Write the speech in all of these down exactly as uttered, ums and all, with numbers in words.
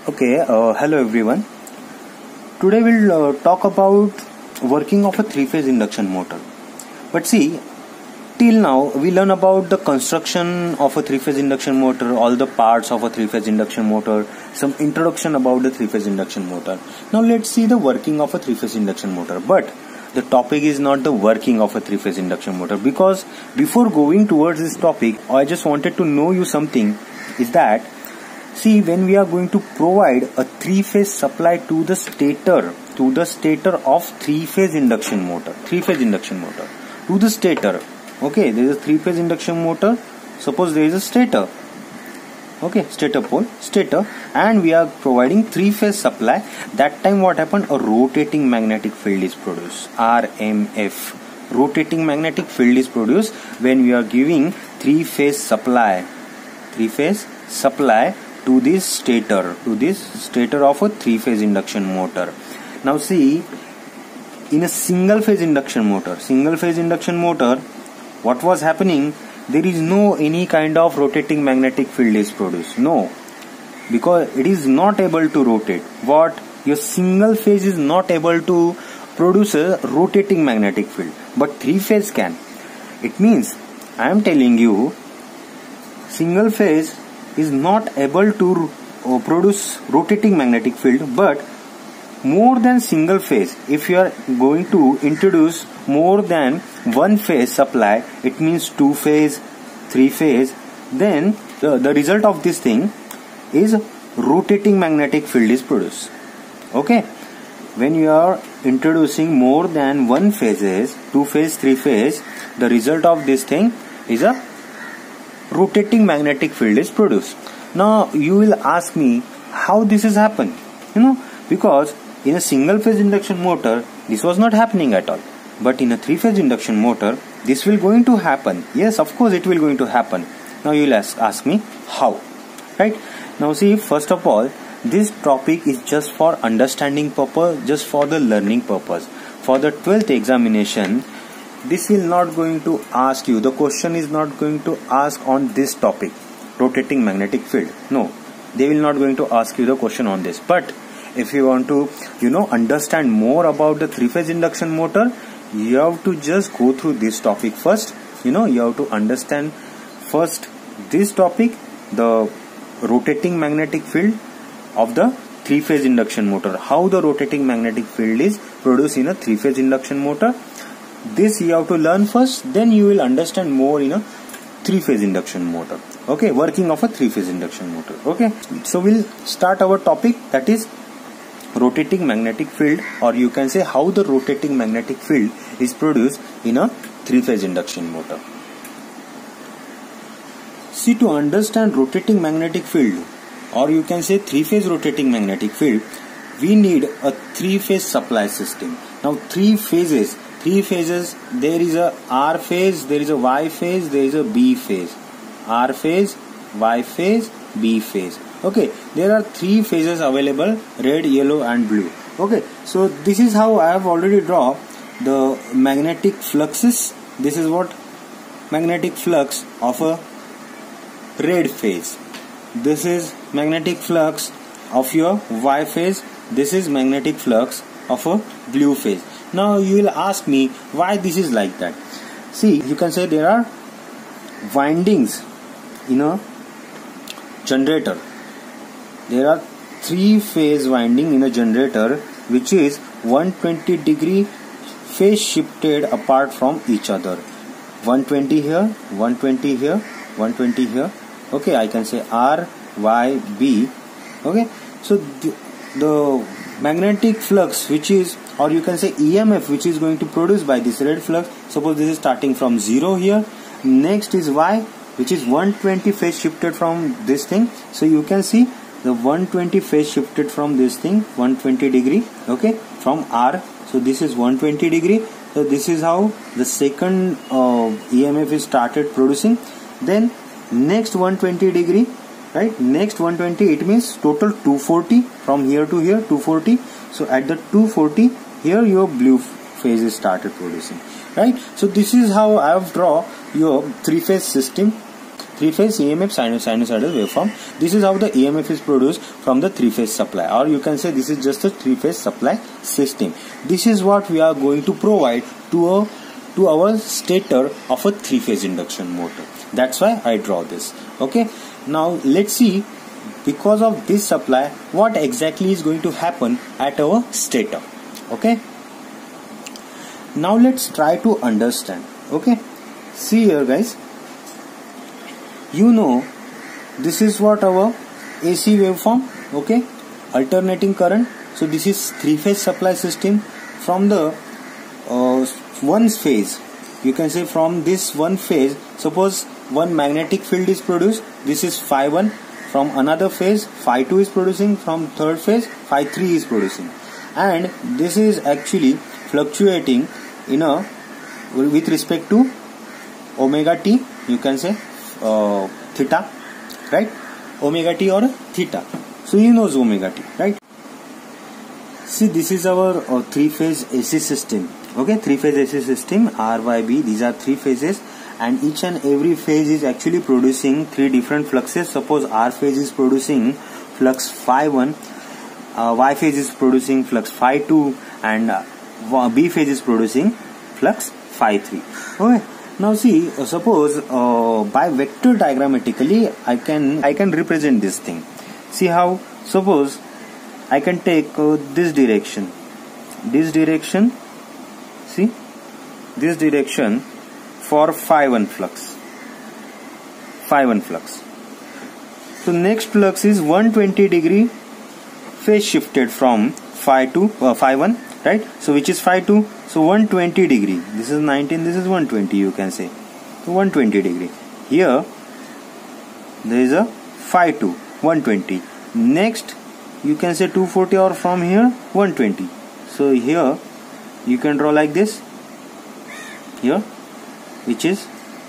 Okay, uh, hello everyone. Today we'll uh, talk about working of a three-phase induction motor. But see, till now we learn about the construction of a three-phase induction motor, all the parts of a three-phase induction motor, some introduction about the three-phase induction motor. Now let's see the working of a three-phase induction motor. But the topic is not the working of a three-phase induction motor, because before going towards this topic, I just wanted to know you something is that see, when we are going to provide a three-phase supply to the stator, to the stator of three-phase induction motor, three-phase induction motor, to the stator. Okay, there is a three-phase induction motor. Suppose there is a stator. Okay, stator pole, stator, and we are providing three-phase supply. That time what happened? A rotating magnetic field is produced. R M F. Rotating magnetic field is produced when we are giving three-phase supply. Three-phase supply to this stator, to this stator of a three-phase induction motor. Now see, in a single-phase induction motor, single-phase induction motor, what was happening? There is no any kind of rotating magnetic field is produced. No, because it is not able to rotate. What? Your single phase is not able to produce a rotating magnetic field, but three-phase can. It means I am telling you, single phase is not able to uh, produce rotating magnetic field, but more than single phase, if you are going to introduce more than one phase supply, it means two phase, three phase, then the, the result of this thing is rotating magnetic field is produced. Okay, when you are introducing more than one phases, two phase, three phase, the result of this thing is a rotating magnetic field is produced. Now you will ask me how this has happened. You know, because in a single phase induction motor this was not happening at all, but in a three phase induction motor this will going to happen. Yes, of course it will going to happen. Now you will ask, ask me how, right? Now see, first of all, this topic is just for understanding purpose, just for the learning purpose. For the twelfth examination, this will not going to ask you, the question is not going to ask on this topic, rotating magnetic field. No, they will not going to ask you the question on this. But if you want to, you know, understand more about the three-phase induction motor, you have to just go through this topic first. You know, you have to understand first this topic, the rotating magnetic field of the three-phase induction motor, how the rotating magnetic field is produced in a three-phase induction motor. This you have to learn first, then you will understand more in a three-phase induction motor. Okay, working of a three-phase induction motor. Okay, so we'll start our topic, that is rotating magnetic field, or you can say how the rotating magnetic field is produced in a three-phase induction motor. See, to understand rotating magnetic field, or you can say three-phase rotating magnetic field, we need a three-phase supply system. Now three phases, three phases, there is a R phase, there is a Y phase, there is a B phase. R phase, Y phase, B phase. Okay, there are three phases available, red, yellow and blue. Okay, so this is how I have already drawn the magnetic fluxes. This is what magnetic flux of a red phase. This is magnetic flux of your Y phase. This is magnetic flux of a blue phase. Now you will ask me why this is like that. See, you can say there are windings in a generator. There are three phase winding in a generator which is one hundred twenty degree phase shifted apart from each other. one hundred twenty here, one hundred twenty here, one hundred twenty here. Okay, I can say R, Y, B. Okay, so the, the magnetic flux which is, or you can say E M F which is going to produce by this red flux, suppose this is starting from zero here, next is Y which is one hundred twenty phase shifted from this thing. So you can see the one hundred twenty phase shifted from this thing, one hundred twenty degree, okay, from R. So this is one hundred twenty degree. So this is how the second uh, E M F is started producing. Then next one hundred twenty degree, right, next one hundred twenty, it means total two hundred forty from here to here, two hundred forty. So at the two hundred forty, here your blue phase is started producing, right? So this is how I have drawn your three phase system, three-phase E M F sinusoidal waveform. This is how the E M F is produced from the three-phase supply, or you can say this is just a three-phase supply system. This is what we are going to provide to a to our stator of a three-phase induction motor. That's why I draw this. Okay. Now let's see, because of this supply, what exactly is going to happen at our stator. Okay. Now let's try to understand. Okay. See here, guys. You know, this is what our A C waveform. Okay. Alternating current. So this is three-phase supply system. From the uh, one phase, you can say from this one phase, suppose one magnetic field is produced. This is phi one. From another phase, phi two is producing. From third phase, phi three is producing. And this is actually fluctuating in a with respect to omega t. You can say uh, theta, right? Omega t or theta. So you know omega t, right? See, this is our uh, three-phase A C system. Okay, three-phase A C system, R, Y, B. These are three phases, and each and every phase is actually producing three different fluxes. Suppose R phase is producing flux phi one, uh, Y phase is producing flux phi two, and uh, B phase is producing flux phi three. Okay. Now see, uh, suppose uh, by vector diagrammatically, I can I can represent this thing. See how? Suppose I can take uh, this direction, this direction. See, this direction for phi one flux, phi one flux. So next flux is one hundred twenty degree phase shifted from phi two, uh, phi one, right? So which is phi two. So one hundred twenty degree. This is nineteen. This is one hundred twenty. You can say. So one hundred twenty degree. Here there is a phi two, one hundred twenty. Next you can say two hundred forty, or from here one hundred twenty. So here you can draw like this. Here, which is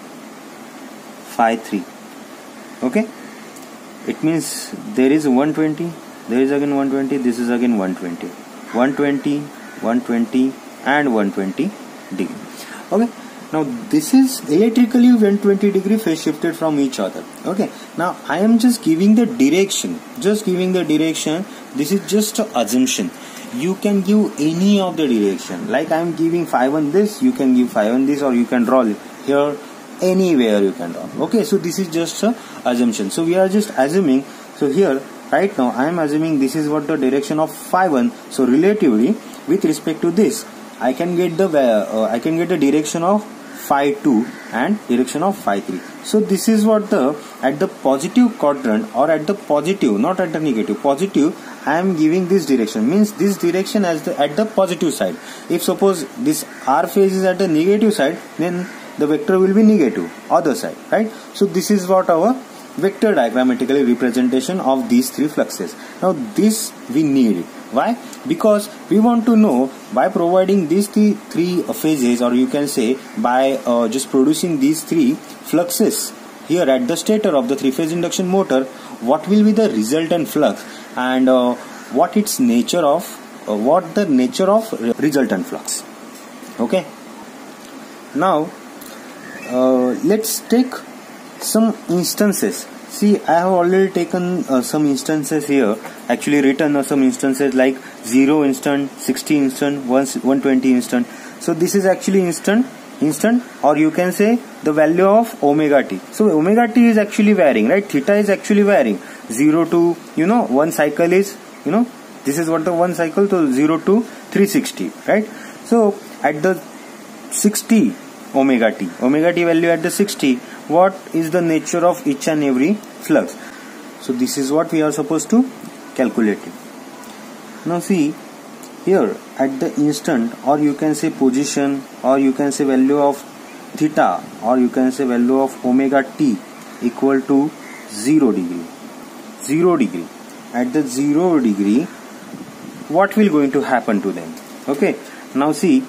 phi three. Okay. It means there is one hundred twenty. There is again one hundred twenty. This is again one hundred twenty. one hundred twenty, one hundred twenty, and one hundred twenty degree. Okay. Now this is electrically one hundred twenty degree phase shifted from each other. Okay. Now I am just giving the direction. Just giving the direction. This is just an assumption. You can give any of the direction. Like I am giving phi one this, you can give phi one this, or you can draw here anywhere you can draw. Okay. So this is just an assumption. So we are just assuming. So here right now I am assuming this is what the direction of phi one. So relatively with respect to this, I can get the uh, I can get the direction of phi two and direction of phi three. So this is what the at the positive quadrant, or at the positive, not at the negative, positive, I am giving this direction, means this direction as the at the positive side. If suppose this R phase is at the negative side, then the vector will be negative other side, right? So this is what our vector diagrammatically representation of these three fluxes. Now this we need it. Why? Because we want to know, by providing these three, three phases, or you can say by uh, just producing these three fluxes here at the stator of the three-phase induction motor, what will be the resultant flux, and uh, what its nature of uh, what the nature of resultant flux. Okay. Now uh, let's take some instances. See, I have already taken uh, some instances here, actually written uh, some instances like zero instant, sixty instant, one hundred twenty instant. So this is actually instant, instant, or you can say the value of omega t. So omega t is actually varying, right? Theta is actually varying. zero to, you know, one cycle is, you know, this is what the one cycle, to zero to three sixty, right? So at the sixty omega t, omega t value at the sixty, what is the nature of each and every flux? So this is what we are supposed to calculate it. Now see here at the instant, or you can say position, or you can say value of theta, or you can say value of omega t equal to zero degree. Zero degree. At the zero degree, what will going to happen to them? Okay. Now see,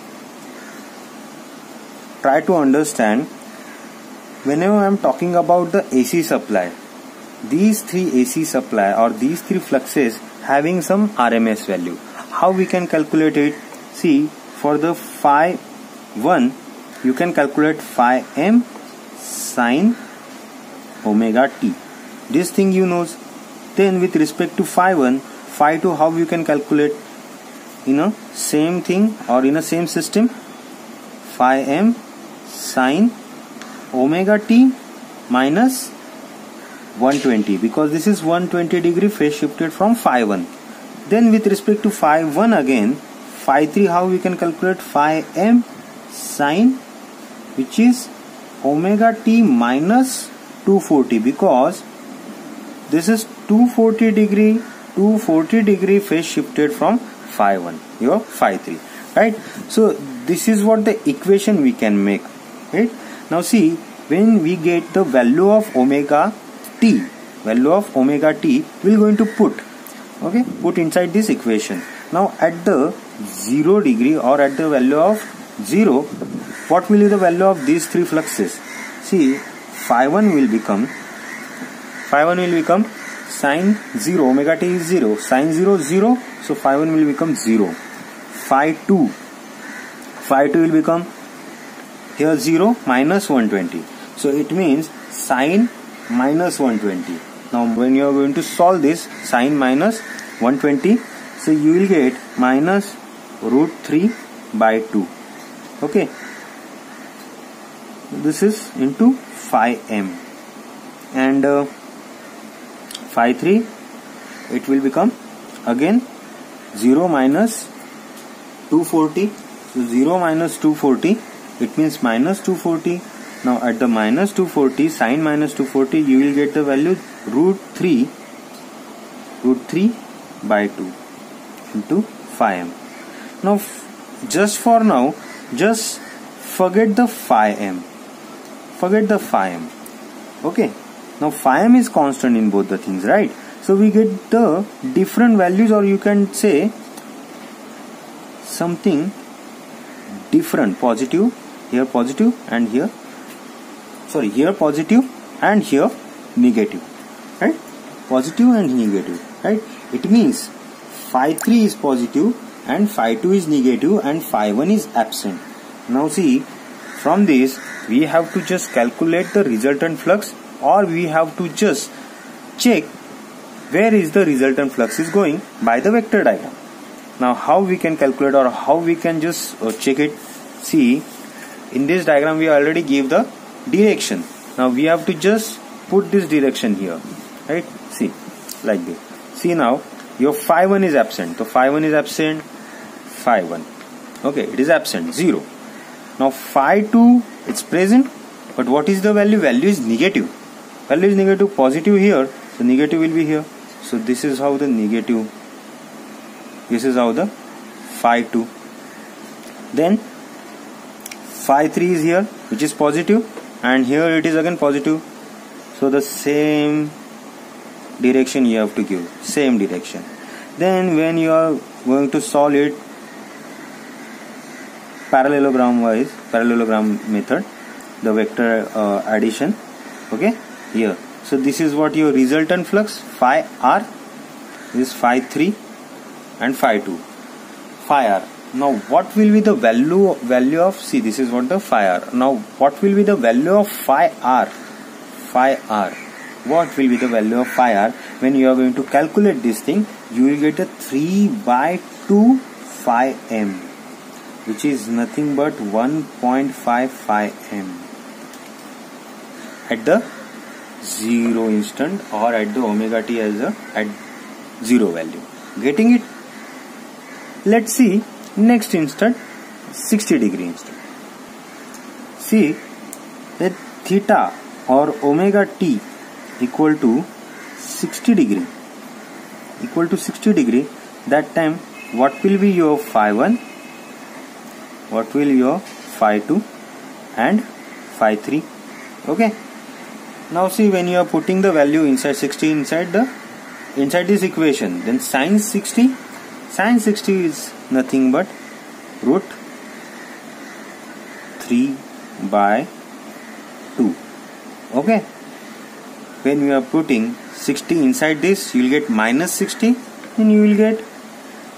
try to understand. Whenever I am talking about the A C supply, these three A C supply or these three fluxes having some R M S value. How we can calculate it? See, for the phi one, you can calculate phi m sine omega t. This thing you knows. Then with respect to phi one, phi two, how you can calculate? In a same thing or in a same system, phi m sine omega t minus one twenty, because this is one twenty degree phase shifted from phi one. Then with respect to phi one again, phi three, how we can calculate? Phi m sine, which is omega t minus two forty, because this is two forty degree two forty degree phase shifted from phi one, your phi three, right? So this is what the equation we can make, right? Now see, when we get the value of omega t, value of omega t, we're going to put, okay, put inside this equation. Now at the zero degree or at the value of zero, what will be the value of these three fluxes? See, phi one will become, phi one will become sine zero, omega t is zero, sine zero zero, so phi one will become zero. Phi two, phi two will become here zero minus one twenty, so it means sine minus one twenty. Now when you are going to solve this, sine minus one twenty, so you will get minus root three by two. Okay, this is into phi m, and uh, phi three, it will become again zero minus two forty, so zero minus two forty, it means minus two forty. Now at the minus two forty, sine minus two forty, you will get the value root three, root three by two into phi m. Now just for now, just forget the phi m, forget the phi m. Okay, now phi m is constant in both the things, right? So we get the different values, or you can say something different, positive, here positive and here, sorry, here positive and here negative, right? Positive and negative, right? It means phi three is positive and phi two is negative and phi one is absent. Now see, from this we have to just calculate the resultant flux, or we have to just check where is the resultant flux is going by the vector diagram. Now how we can calculate, or how we can just uh, check it? See, in this diagram we already gave the direction. Now we have to just put this direction here, right? See, like this. See, now your phi one is absent, so phi one is absent, phi one, okay, it is absent, zero. Now phi two, it's present, but what is the value? Value is negative, value is negative, positive here, so negative will be here. So this is how the negative, this is how the phi two. Then phi three is here, which is positive, and here it is again positive, so the same direction you have to give, same direction. Then when you are going to solve it parallelogram wise, parallelogram method, the vector uh, addition, okay, here, so this is what your resultant flux, phi r, this is phi three and phi two, phi r. Now what will be the value value of, see, this is what the phi r. Now what will be the value of phi r? Phi r. What will be the value of phi r? When you are going to calculate this thing, you will get a three by two phi m, which is nothing but one point five phi m at the zero instant, or at the omega t as a at zero value. Getting it? Let's see next instant, sixty degree instant. See that theta or omega t equal to sixty degree, equal to sixty degree, that time what will be your phi one, what will your phi two and phi three. Okay, now see, when you are putting the value inside sixty, inside the inside this equation, then sine sixty, sine sixty is nothing but root three by two. Okay, when you are putting sixty inside this, you will get minus sixty, and you will get,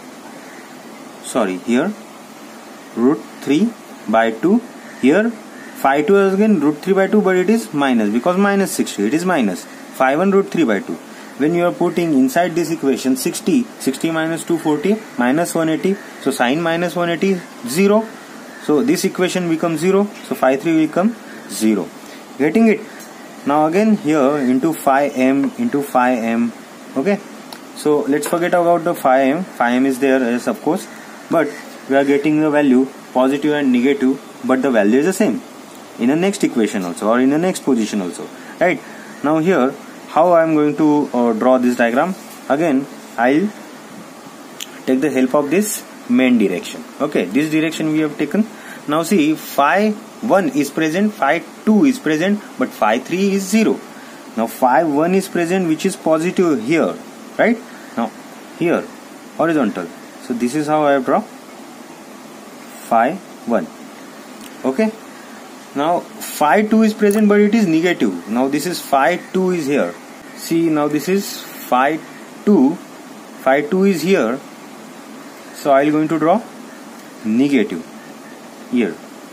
sorry, here root three by two, here phi two is again root three by two, but it is minus because minus sixty. It is minus phi one root three by two. When you are putting inside this equation sixty, sixty minus two forty minus one eighty. So sine minus one eighty zero. So this equation becomes zero. So phi three will become zero. Getting it? Now again here into phi m into phi m. Okay. So let's forget about the phi m. Phi m is there, yes, of course, but we are getting the value positive and negative, but the value is the same in the next equation also, or in the next position also, right? Now here how I am going to uh, draw this diagram? Again I'll take the help of this main direction. Okay, this direction we have taken. Now see, phi one is present, phi two is present, but phi three is zero. Now phi one is present, which is positive here, right? Now here horizontal. So this is how I have draw phi one. Okay. Now phi two is present, but it is negative. Now this is phi two is here. See, now this is phi two. Phi two is here. So I am going to draw negative here.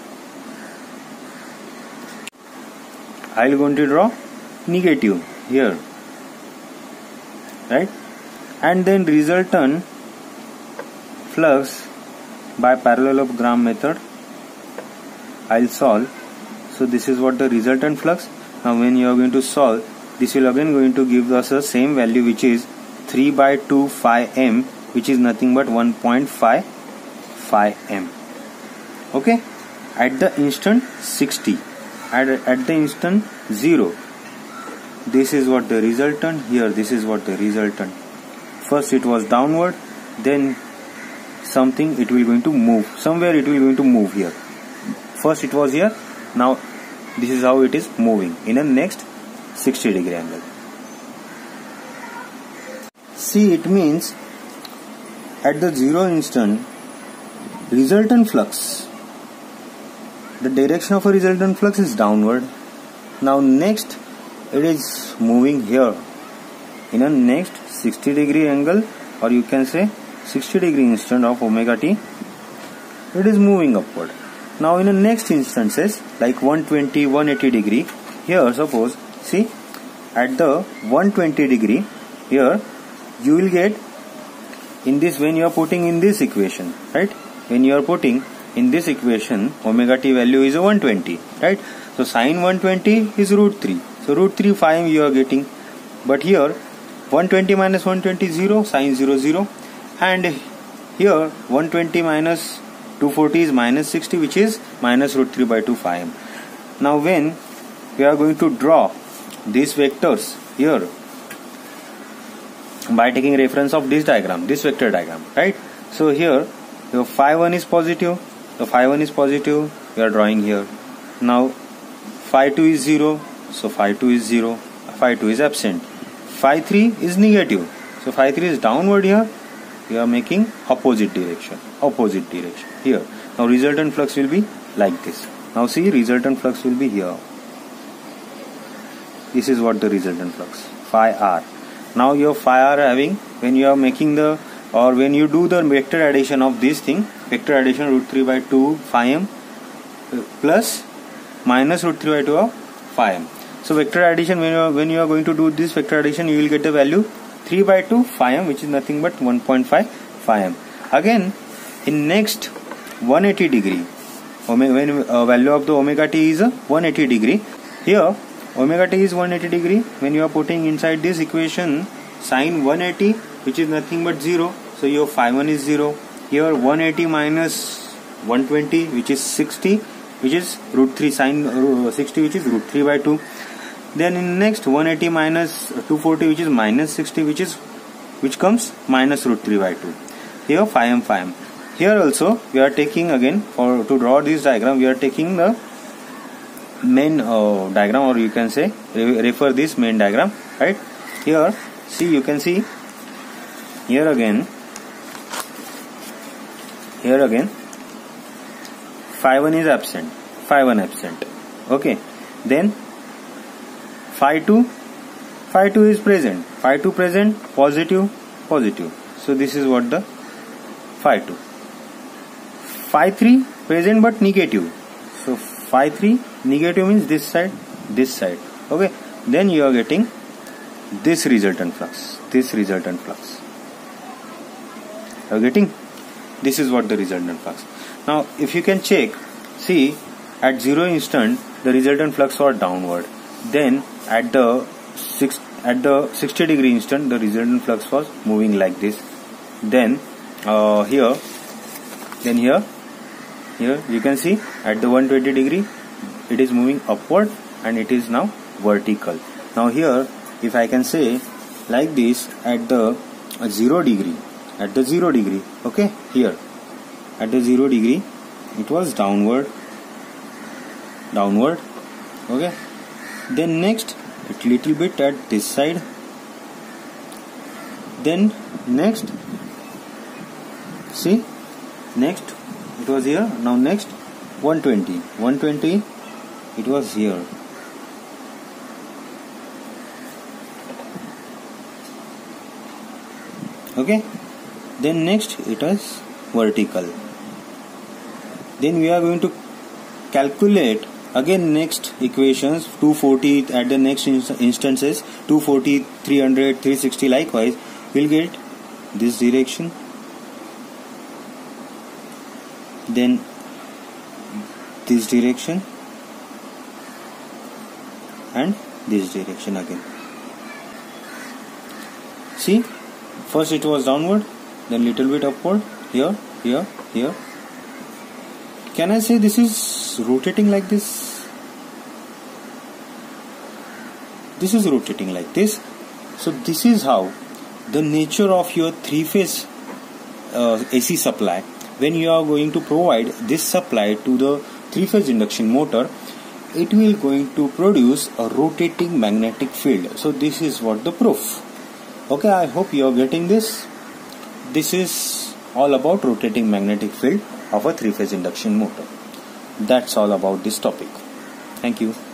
I am going to draw negative here, right? And then resultant flux by parallelogram method I'll solve. So this is what the resultant flux. Now when you are going to solve, this will again going to give us the same value, which is three by two phi m, which is nothing but one point five phi m. Okay, at the instant sixty, at, at the instant zero, this is what the resultant. Here this is what the resultant. First it was downward, then something it will going to move somewhere, it will going to move here. First it was here, now this is how it is moving in a next sixty degree angle. See, it means at the zero instant resultant flux, the direction of a resultant flux is downward. Now next it is moving here in a next sixty degree angle, or you can say sixty degree instant of omega t, it is moving upward. Now in the next instances like one twenty, one eighty degree, here suppose, see, at the one twenty degree, here you will get in this, when you are putting in this equation, right? When you are putting in this equation, omega t value is a one twenty, right? So sine one twenty is root three. So root three phi m you are getting, but here one twenty minus one twenty is zero, sine zero zero, and here one twenty minus two forty is minus sixty, which is minus root three by two phi m. Now when we are going to draw these vectors here by taking reference of this diagram, this vector diagram, right? So here your phi one is positive, the phi one is positive, we are drawing here. Now phi two is zero, so phi two is zero, phi two is absent. Phi three is negative, so phi three is downward here, we are making opposite direction, opposite direction here. Now resultant flux will be like this. Now see, resultant flux will be here. This is what the resultant flux, phi r. Now your phi r having, when you are making the, or when you do the vector addition of this thing, vector addition root three by two phi m plus minus root three by two of phi m. So vector addition, when you are, when you are going to do this vector addition, you will get the value three by two phi m, which is nothing but one point five phi m. Again in next one eighty degree, omega, when uh, value of the omega t is uh, one eighty degree, here omega t is one eighty degree. When you are putting inside this equation sine one eighty, which is nothing but zero, so your phi one is zero. Here one eighty minus one twenty, which is sixty, which is root three, sine uh, sixty, which is root three by two. Then in next one eighty minus two forty, which is minus sixty, which is which comes minus root three by two. Here phi m phi m. Here also we are taking again, for to draw this diagram, we are taking the main uh, diagram, or you can say re refer this main diagram, right? Here see, you can see here again, here again phi one is absent, phi one absent. Okay, then phi two, phi two is present, phi two present, positive, positive. So this is what the phi two. Phi three present but negative, so phi three, negative means this side, this side. Okay, then you are getting this resultant flux, this resultant flux. You are getting? This is what the resultant flux. Now, if you can check, see, at zero instant, the resultant flux was downward. Then, at the six, at the sixty degree instant, the resultant flux was moving like this. Then, uh, here, then here, here you can see at the one hundred twenty degree, it is moving upward and it is now vertical. Now here, if I can say like this, at the uh, zero degree, at the zero degree, okay, here, at the zero degree, it was downward, downward, okay. Then next, it little bit at this side. Then next, see, next it was here. Now next, one twenty, one twenty, it was here. Okay. Then next it is vertical. Then we are going to calculate again next equations, two forty at the next instances, two forty, three hundred, three sixty, likewise we'll get this direction, then this direction and this direction again. See, first it was downward, then little bit upward, here, here, here. Can I say this is rotating like this? This is rotating like this. So this is how the nature of your three-phase uh, A C supply, when you are going to provide this supply to the three-phase induction motor, it will going to produce a rotating magnetic field. So this is what the proof. Okay, I hope you are getting this. This is all about rotating magnetic field of a three-phase induction motor. That's all about this topic. Thank you.